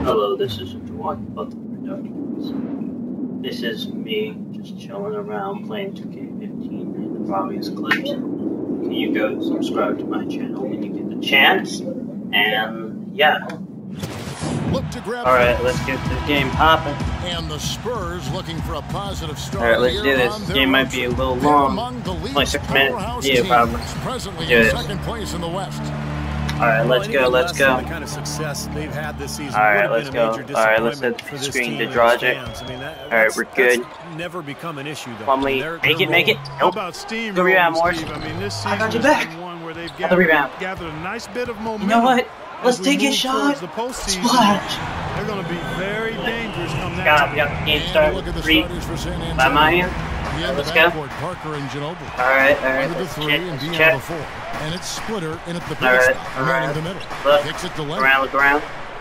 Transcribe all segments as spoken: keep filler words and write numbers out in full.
Hello, this is Juwan Butler Productions. This is me just chilling around playing two K fifteen in the Providence Clips. Can you go subscribe to my channel when you get the chance? And yeah. Look to grab Alright, let's get the game popping. And the Spurs looking for a positive start. Alright, let's do this. This game might be a little long. Like six minutes. Yeah, probably. Presently do in this. second place in the West. Alright, let's go, let's go. The kind of success they've had this season. Alright, let's go. Alright, let's hit the screen to draw it. Alright, we're good. Never become an issue though. Plumlee, they're, make they're it, make it. How Nope. about steam Good rebound, rolling, Morris. Steve? I mean, this I got season you back. has been one where they've Got the gathered, rebound. gathered a nice bit of momentum. You know what? Let's As we take a move shot. towards the postseason, Splash. they're going to be very dangerous come that God, time. we got the game And started. look at the Three starters for San Antonio. by my hand. Yeah, Let's the go. backcourt, Parker and Ginobili. Alright, alright. Under the Let's three check. and Let's Dion check. the four. And it's Splitter in at the Alright, base stop, man alright. in the middle. Look. Kicks it to Leonard. Around, look around.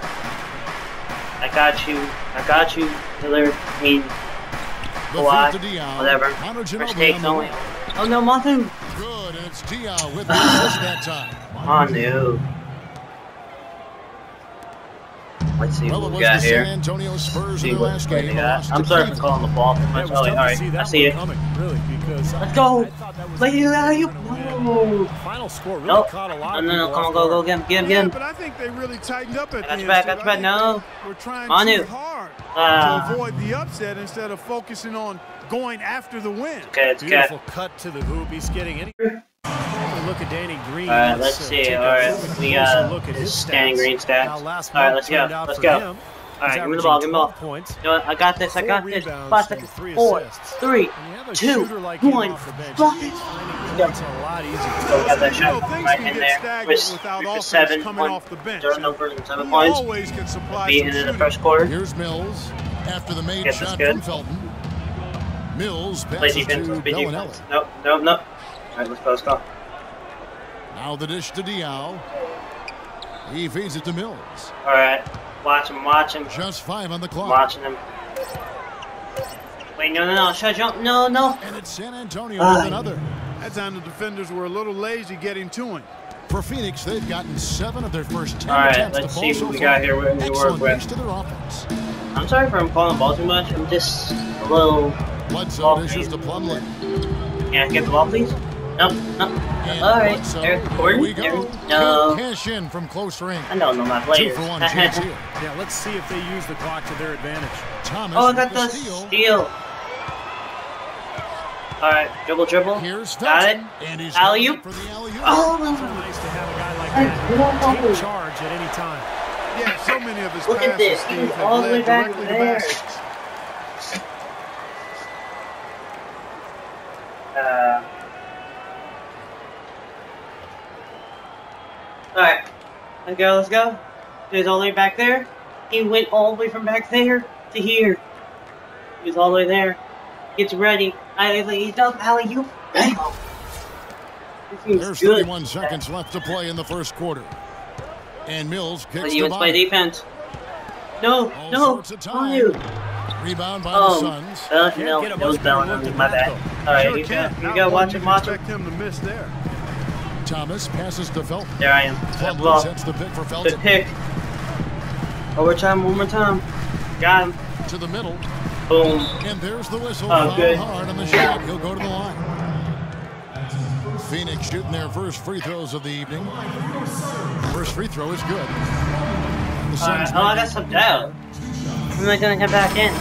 I got you. I got you. Hillary. I mean, The Kawhi. feed to Dion. Whatever. Connor First Ginobili takes on the only. wing. Oh no, Manu. Good, and it's Dion with the assist that time. Manu. Let's see Well, what it we was got the here. San Antonio Spurs See in their what last they game. got. lost I'm to sorry for Cleveland. calling the ball too Yeah, much. it was Oh, tough to alright. see I that see one it. coming, really, because Let's I- go. I thought that was Lady a Larry, win. no. The final score really Nope. caught a lot No, of no, no. people Come on, off go, go, guard. get him, get him, Yeah, get him. but I think they really tightened up at I the got end. you back, Steve. got you back, I no. think We're trying Manu. too hard Ah. to avoid the upset instead of focusing on going after the win. Okay, it's good. Beautiful cut to the hoop. He's getting any. Look at Danny Green. Alright, let's uh, see. take a Alright, closer we got look at his his Danny stats. Green stats. Now, last Alright, month let's go. turned out Let's for go. him. Alright, He's give me the ball, give me the ball. averaging twelve points. You know what? I got this, I Four got this. rebounds Five and seconds. three Four, assists. three, When you have a two, shooter like him one. off the bench, Fly. he's finding Go. it's a lot easier. So we got that You know, shot things right can in get there. stagnant With without three for offense seven, coming one off the bench. turnover and seven He points. always can supply Beating some in the shooting. first quarter. Here's Mills after the made Yes, that's shot good. from Felton. Mills Play passes defense, to let's play Bellinelli. defense. Nope, nope, nope. Alright, let's go, let's go. Now the dish to Diaw. He feeds it to Mills. Alright, watch him, watch him. Just five on the I'm clock. watching him. Wait, no, no, no, shut jump. No, no. And it's San Antonio Ah. with another. That time the defenders were a little lazy getting to him. For Phoenix, they've gotten seven of their first ten All right, attempts let's to see fall what so we far. got here. What we work Excellent with. base to their offense. I'm sorry for him calling the ball too much. I'm just a little. Bledsoe Ball dishes fade. to Plumlee. Can I get the ball, please? No, no. And All right, Bledsoe, there, here Gordon. we go. There. Can't No, cash in from close range. I don't know my Two players. for one chance here. Yeah, let's see if they use the clock to their advantage. Thomas Oh, I with got the steal. steal. All right, dribble, dribble. Here's Got it. Felton. And he's Alley-oop. going for the alley-oop. Oh, Nice to have a guy like that take charge at any time. Yeah, so many of his look at passes, this. Steve, He's have all the way led back directly to there. baskets. Uh. All right, let's go. Let's go. He was all the way back there. He went all the way from back there to here. He was all the way there. Gets ready. I he does alley oop. Bam. This seems There's good. thirty-one seconds left to play in the first quarter. And Mills But kicks you the want to play body. defense? No, All no. sorts of On time. you. Rebound by the Oh, Suns. uh, Can't no, get a it was much better Bellin. look than My that, bad. though. All right, Sure you can. go. You Not go. one Watch you him. can Watch him. expect him to miss there. Thomas passes to Felton. There I am. Good Plumlee ball. sets the pick for Good Felton. pick. Overtime. One more time. Got him. To the middle. Boom. And there's the whistle. Oh, Foul good. hard on the shot. He'll go to the line. Phoenix shooting their first free throws of the evening. First free throw is good. The Suns Alright. Oh, I make got subbed out. When am I gonna come back in?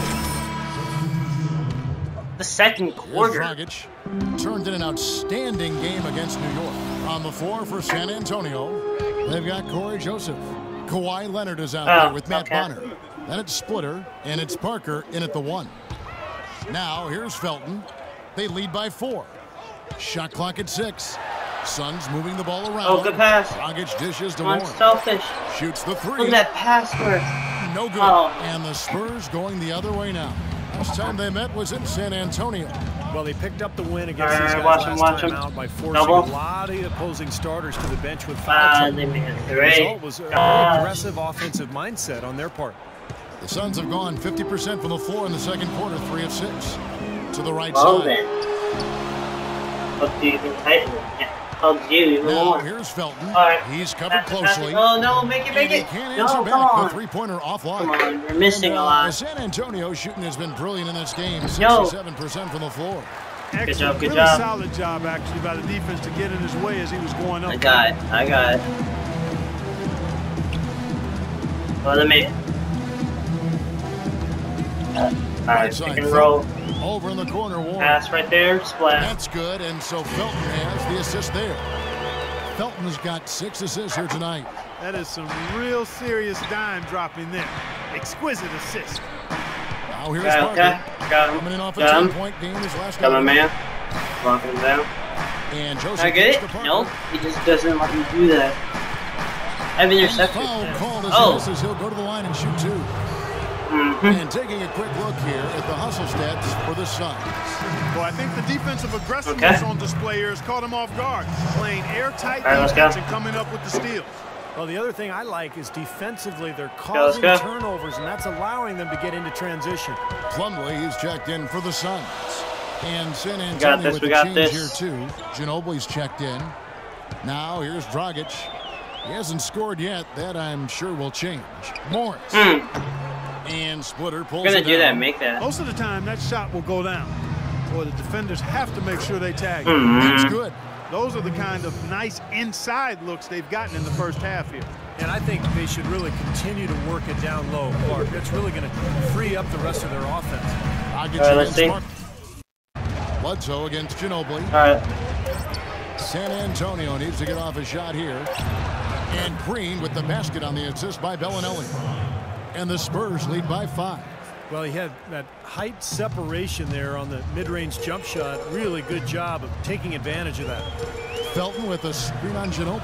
The second Here's quarter. Dragic. Turned in an outstanding game against New York. On the floor for San Antonio, they've got Corey Joseph. Kawhi Leonard is out Oh, there with Matt okay. Bonner. Then it's Splitter, and it's Parker in at the one. Now, here's Felton. They lead by four. Shot clock at six. Suns moving the ball around. Oh, good pass. Dragic dishes to Come on, Warren. selfish. Shoots the three. Look at that pass work. No good. Oh. And the Spurs going the other way now. Last time they met was in San Antonio. Well, they picked up the win against Alright, these guys watch 'em, last watch time 'em. out by forcing Double. a lot of the opposing starters to the bench with foul Ah, trouble. they made it The three. result was a very Ah. aggressive offensive mindset on their part. The Suns have gone fifty percent from the floor in the second quarter, three of six. To the right Well side. then. Hope you can tighten it. Yeah. hugs you even Now more. here's Felton. All right. He's covered Pass it, pass it. closely. Oh, no, make it, make And he it. can't No, answer come back. on. The three-pointer offline. Come on, we're missing And, a uh, lot. San Antonio shooting has been brilliant in this game. Yo. sixty-seven percent from the floor. Excellent. job, good really job. solid job, actually, by the defense to get in his way as he was going up. I got it. I got it. Well, let me. Uh, all right, Outside pick and roll. Felton. Over in the corner, Warren. Pass right there. Splash. That's good, and so Felton has the assist there. Felton's got six assists here tonight. That is some real serious dime dropping there. Exquisite assist. Now here's Okay, Parker. okay. Got him. Coming in off a Got him. ten-point game his last Got my game. man. Locking him down. And Joseph I get gets it? to Parker. Nope. He just doesn't let me do that. I have intercepted. Foul called as Oh. he misses. He'll go to the line and shoot two. Mm-hmm. And taking a quick look here at the hustle stats for the Suns. Well, I think the defensive aggressiveness Okay. on display here has caught him off guard. Playing airtight All right, let's defense go. and coming up with the steals. Well, the other thing I like is defensively they're let's causing go. turnovers, and that's allowing them to get into transition. Plumlee is checked in for the Suns. And San got Antonio this, with we the got change this. here too. Ginobili's checked in. Now here's Dragic. He hasn't scored yet. That I'm sure will change. Morris. Mm. And Splitter pulls We're gonna it do that. down. Make that. Most of the time, that shot will go down. Boy, the defenders have to make sure they tag it. Mm-hmm. That's good. Those are the kind of nice inside looks they've gotten in the first half here. And I think they should really continue to work it down low, Clark. That's really going to free up the rest of their offense. Dragic All right, let's against see. Mark. Bledsoe against Ginobili. All right. San Antonio needs to get off a shot here. And Green with the basket on the assist by Bellinelli. And the Spurs lead by five. Well, he had that height separation there on the mid-range jump shot. Really good job of taking advantage of that. Felton with a screen on Ginobili.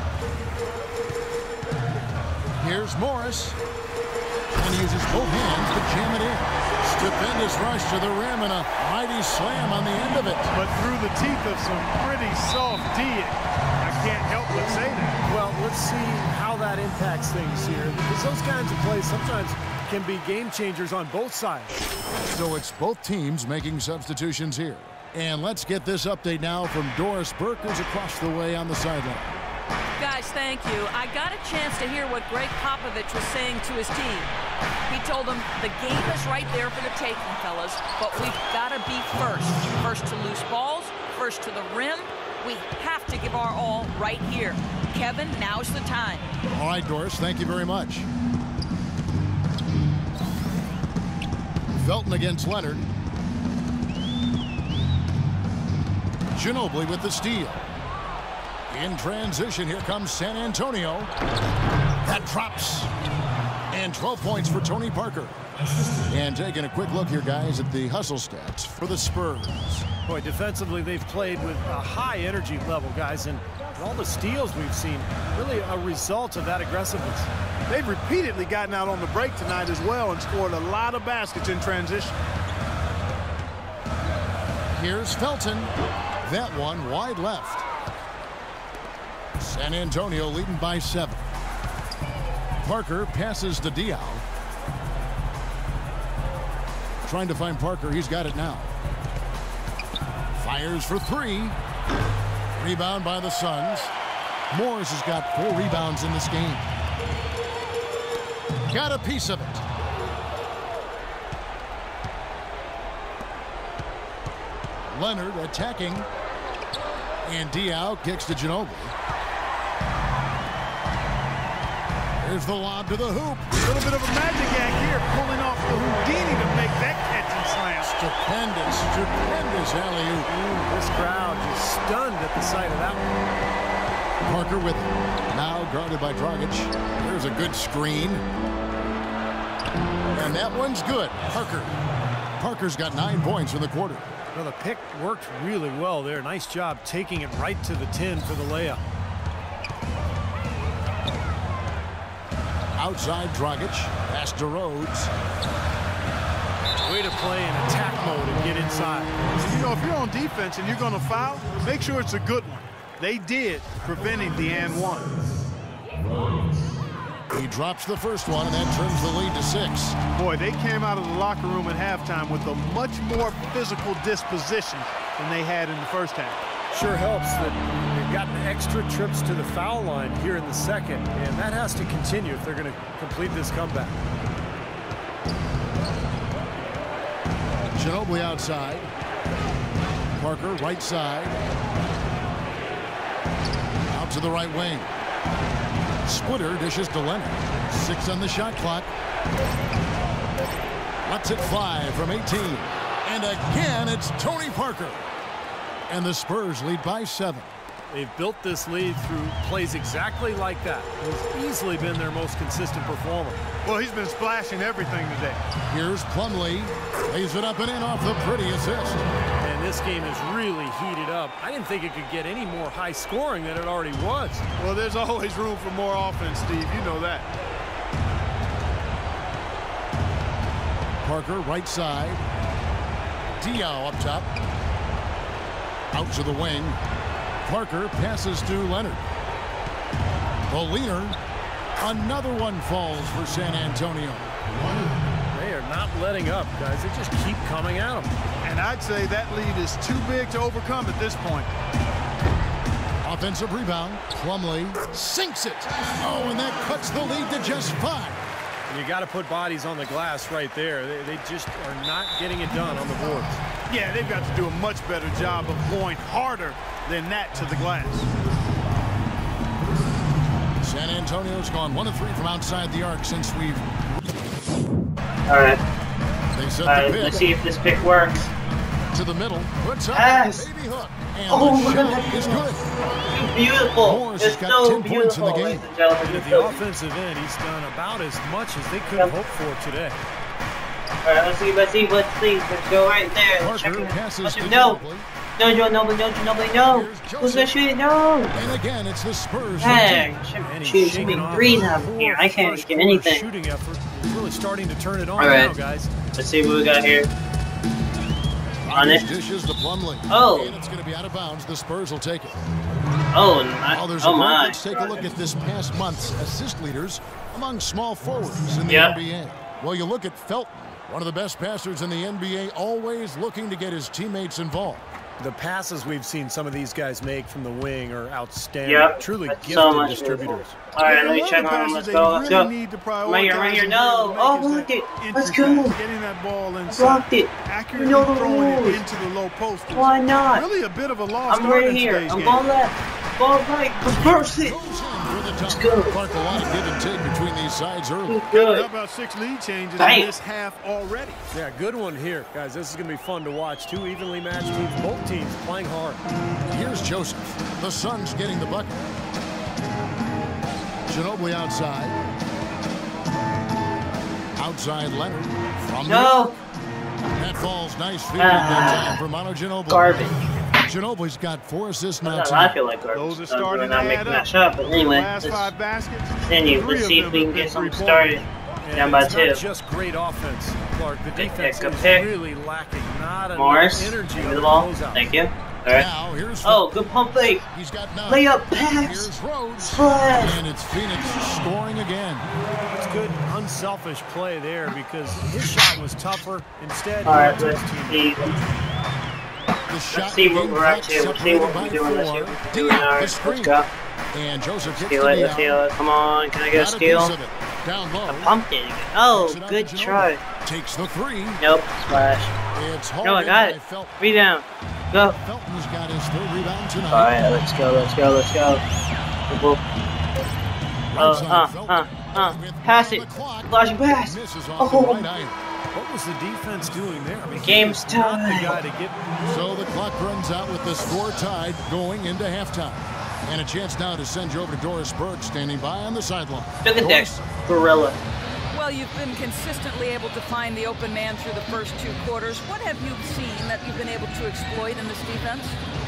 Here's Morris. And he uses both hands to jam it in. Stupendous rush to the rim and a mighty slam on the end of it. But through the teeth of some pretty soft D, I can't help but say that. Well, let's see how that impacts things here, because those kinds of plays sometimes can be game changers on both sides. So it's both teams making substitutions here. And let's get this update now from Doris Burke, who's across the way on the sideline. Guys, thank you. I got a chance to hear what Greg Popovich was saying to his team. He told them the game is right there for the taking, fellas, but we've got to be first. First to loose balls, first to the rim. We have to give our all right here. Kevin, now's the time. All right, Doris, thank you very much. Felton against Leonard. Ginobili with the steal. In transition, here comes San Antonio. That drops. And twelve points for Tony Parker. And taking a quick look here, guys, at the hustle stats for the Spurs. Boy, defensively, they've played with a high energy level, guys, and all the steals we've seen, really a result of that aggressiveness. They've repeatedly gotten out on the break tonight as well and scored a lot of baskets in transition. Here's Felton. That one wide left. San Antonio leading by seven. Parker passes to Diaw. Trying to find Parker. He's got it now. Fires for three. Rebound by the Suns. Morris has got four rebounds in this game. Got a piece of it. Leonard attacking. And Diaw kicks to Ginobili. There's the lob to the hoop. A little bit of a magic act here, pulling off the Houdini to make that catch and slam. Stupendous, stupendous alley-oop. This crowd just stunned at the sight of that one. Parker with it. Now guarded by Dragic. There's a good screen. And that one's good. Parker. Parker's got nine points in the quarter. Well, the pick worked really well there. Nice job taking it right to the tin for the layup. Outside Dragic. Pass to Rhodes. Way to play in attack mode and get inside. You know, if you're on defense and you're going to foul, make sure it's a good one. They did, preventing the and one. He drops the first one, and that turns the lead to six. Boy, they came out of the locker room at halftime with a much more physical disposition than they had in the first half. Sure helps that they've gotten extra trips to the foul line here in the second, and that has to continue if they're going to complete this comeback. Ginobili outside. Parker right side. Out to the right wing. Splitter dishes to Leonard. Six on the shot clock. Lets it fly from eighteen. And again, it's Tony Parker. And the Spurs lead by seven. They've built this lead through plays exactly like that. He's easily been their most consistent performer. Well, he's been splashing everything today. Here's Plumlee. Lays it up and in off the pretty assist. And this game is really heated up. I didn't think it could get any more high scoring than it already was. Well, there's always room for more offense, Steve. You know that. Parker right side. Diaw up top. Out to the wing. Parker passes to Leonard. The leaner. Another one falls for San Antonio. They are not letting up, guys. They just keep coming at them. And I'd say that lead is too big to overcome at this point. Offensive rebound. Plumlee sinks it. Oh, and that cuts the lead to just five. You got to put bodies on the glass right there. They, they just are not getting it done on the boards. Yeah, they've got to do a much better job of going harder than that to the glass. San Antonio's gone one of three from outside the arc since we've... All right. They set All right, the pick let's see if this pick works. to the middle. Puts up Yes. a baby hook. And Oh, the look shot at that. is good. Beautiful. Morris It's has got so ten points in the beautiful, game. ladies and gentlemen. At It's the so- offensive end, he's done about as much as they could have hoped for today. All right, let's see, let's see, let's see. Let's go right there. Check Parker it. passes Let's to do- No, Ginobili. no, no, no, no, Ginobili, no. Here's Who's gonna shoot it? No. And again, it's the Spurs. Dang, And shoot, he's shoot me shaking off green a out poor here. I can't first get quarter anything. shooting effort. He's really starting to turn it on All right. now, guys. Let's see what we got here. On it. Dishes to Plumlee. Oh. And it's going to be out of bounds. The Spurs will take it. Oh, my. Oh, there's Oh, a break. my. Let's take a look at this past month's assist leaders among small forwards in the Yeah. N B A. Well, you look at Felton, one of the best passers in the N B A, always looking to get his teammates involved. The passes we've seen some of these guys make from the wing are outstanding. Yep. Truly That's gifted so much distributors. All right, let me One check of the on him. passes Let's they go, let's really go. need to Right here, right prioritize here. and No. really Oh, make is blocked that it. Let's entry go. pass, getting that ball inside. Blocked it. Accurately You know the throwing rules. it into the low post. is Why not? Really a bit of a lost I'm art right in here. today's I'm game. going left. Ball right. Reverse it. Goes in for the Let's top. go. Clark, a lot of give and take between these sides early. How Good. about six lead changes Bam. in this half already? Yeah, good one here. Guys, this is going to be fun to watch. Two evenly matched teams, both teams playing hard. Here's Joseph. The Suns getting the bucket. Ginobili outside. Outside Leonard. From No. the that falls nice feed Ah. that time for Manu Ginobili. Garbage. Ginobili's got four assists now That's tonight. I feel like garbage. Those are So I'm starting not to making add that up. shot, but anyway, Last let's five baskets. continue. three Let's of see if them we can have get been something three-pointers. started. And Down by it's two. not just great offense, Clark. The Pick, defense pick, is pick. really lacking. Not enough Morris, energy give on me the the ball. closeout. Thank you. All right. Now here's Oh, good pump fake. he's got nine. Layup pass. Here's Rhodes. Splash. And it's Phoenix scoring again. It's good, unselfish play there because his shot was tougher. Instead, he All right, went to let's his team. see. The shot Let's see what in we're up fact to. Let's see separated what by we're doing. Let's see four. what we're doing. All Diaw, the right, screen. let's go. And Joseph gets Steal to it. Let's Diaw. steal it. Come on. Can I get a Got a steal? piece of it. Down low. Pumped it. Oh, Kicks it out good to Ginobili. try. Takes the three. Nope. Splash. It's hauled No, I in got by it. Felton. Rebound. Go. Felton's got his third rebound tonight. All right. Let's go. Let's go. Let's go. Boop. Right Oh, side, uh, Felton. uh, uh. With Pass one it. on the clock. Flashing pass. Misses off Oh. the right eye. What was the defense doing there? I mean, Game's he was not tied. the guy to get. So the clock runs out with the score tied going into halftime. And a chance now to send you over to Doris Burke standing by on the sideline. Look at Doris? that gorilla. Well, you've been consistently able to find the open man through the first two quarters. What have you seen that you've been able to exploit in this defense?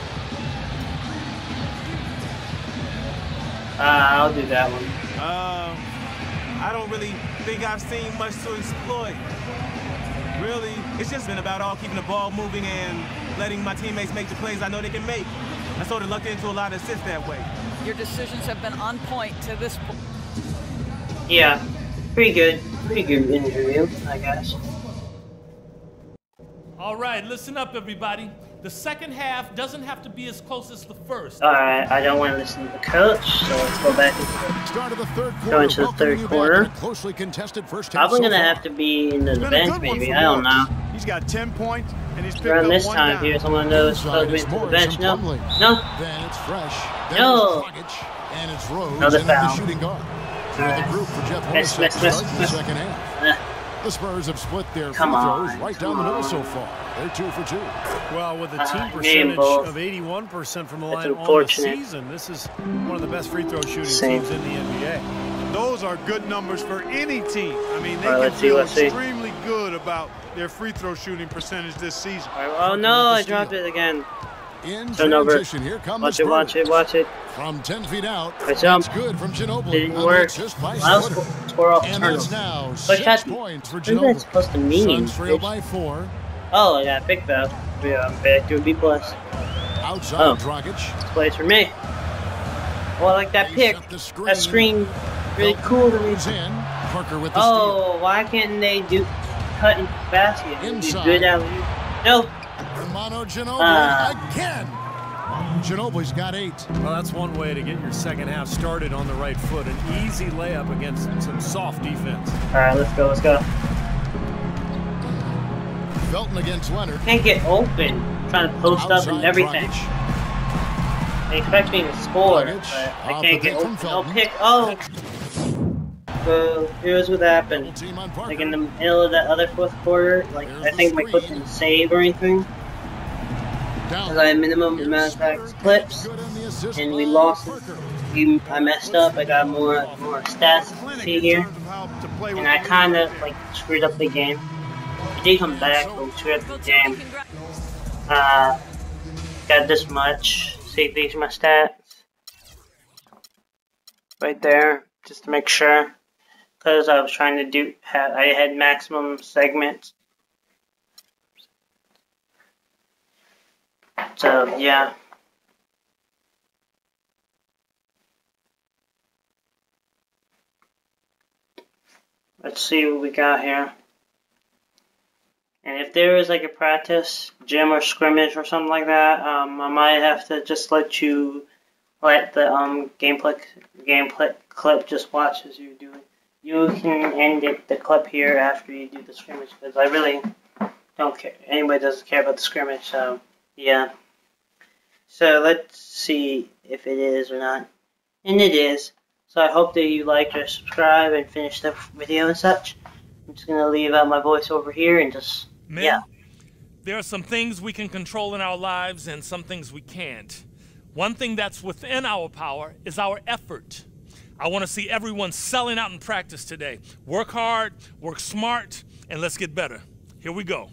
Uh, I'll do that one. Um, I don't really think I've seen much to exploit. Really, it's just been about all keeping the ball moving and letting my teammates make the plays I know they can make. I sort of lucked into a lot of assists that way. Your decisions have been on point to this point. Yeah. Pretty good. Pretty good interview, I guess. All right, listen up, everybody. The second half doesn't have to be as close as the first. Alright, I don't want to listen to the coach, so let's go back and Start of the third quarter. go into the third quarter. Closely contested first half. Probably so gonna far. have to be in the Been a bench, good one maybe. for I don't know. Morris. He's got ten points, and he's picked Around up this one time down. here, someone knows supposed to be Inside to the is bench. No, Morris and no. Then it's Fresh. Then No. it's Dragic, and it's Rose Another and the foul. shooting guard. Through Alright. the group for Jeff Miss, Hornacek miss, to miss, start the miss. second half. Eh, The Spurs have split their Come free on, throws right come down the middle on. so far. They're two for two. Well, with a Uh, team game percentage both. of eighty-one percent from the That's line on the unfortunate. season, this is one of the best free throw shooting Same. teams in the N B A. Those are good numbers for any team. I mean, they All right, can let's see, feel let's see. extremely good about their free throw shooting percentage this season. Oh no, I dropped it again. In Turnover. transition, here come Watch the it, Spurs. watch it, watch it. From ten feet out, I jump. it's good from Ginobili. Didn't On the work. assist by I'll Slaughter. score, score off And it's turnover. now But six that's- points for What is that Ginobili. supposed to mean? Suns trail by four. Oh, I got a big foul. Yeah, I'm back to a B plus. Outside Oh. Dragic. Plays for me. Oh, I like that They pick. set the screen. That screen, really cool to me. Moves in. Parker with the steal. Oh, why can't they do cut into the basket? It would be Inside. good out. No. Romano Ginobili Ah. again. Ginobili's got eight. Well, that's one way to get your second half started on the right foot. An easy layup against some soft defense. All right, let's go. Let's go. Felton against Leonard. Can't get open. I'm trying to post up Outside and everything. Dragic. They expect me to score, Dragic, but I off can't the get pick from open. No Felton. pick. Oh. So here's what happened. Team on Parker. Like in the middle of that other fourth quarter, like I think my coach didn't save or anything. Down. Because I had minimum amount of practice clips, Good on the assist and we by lost. Parker. You, I messed up. I got more more stats to see here, and I kind of like screwed up the game. I did come back, but we screwed up the game. Uh, got this much. See, these are my stats right there, just to make sure. Because I was trying to do, ha I had maximum segments. So yeah. Let's see what we got here. And if there is like a practice gym or scrimmage or something like that, um, I might have to just let you let the um gameplay gameplay clip just watch as you do it. You can end it, the clip here after you do the scrimmage, because I really don't care. Anybody doesn't care about the scrimmage, so yeah. So let's see if it is or not. And it is. So I hope that you like or subscribe and finish the video and such. I'm just going to leave out my voice over here and just, Men, yeah. there are some things we can control in our lives and some things we can't. One thing that's within our power is our effort. I want to see everyone selling out in practice today. Work hard, work smart, and let's get better. Here we go.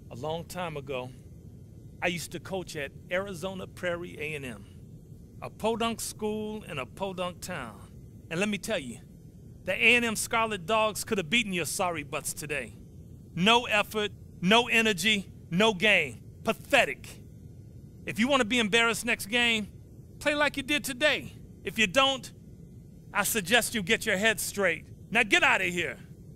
A long time ago, I used to coach at Arizona Prairie A and M, a podunk school in a podunk town. And let me tell you, the A and M Scarlet Dogs could have beaten your sorry butts today. No effort, no energy, no game. Pathetic. If you want to be embarrassed next game, play like you did today. If you don't, I suggest you get your head straight. Now get out of here.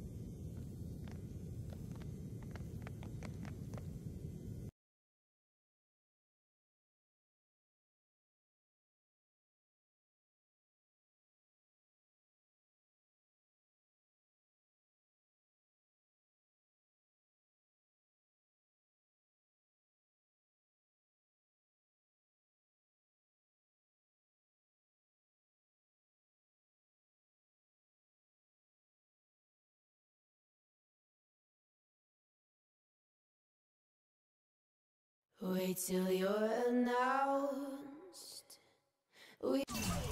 Wait till you're announced. We-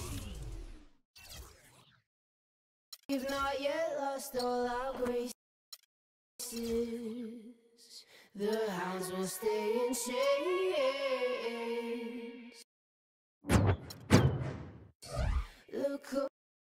We've not yet lost all our graces. The hounds will stay in chains. Look who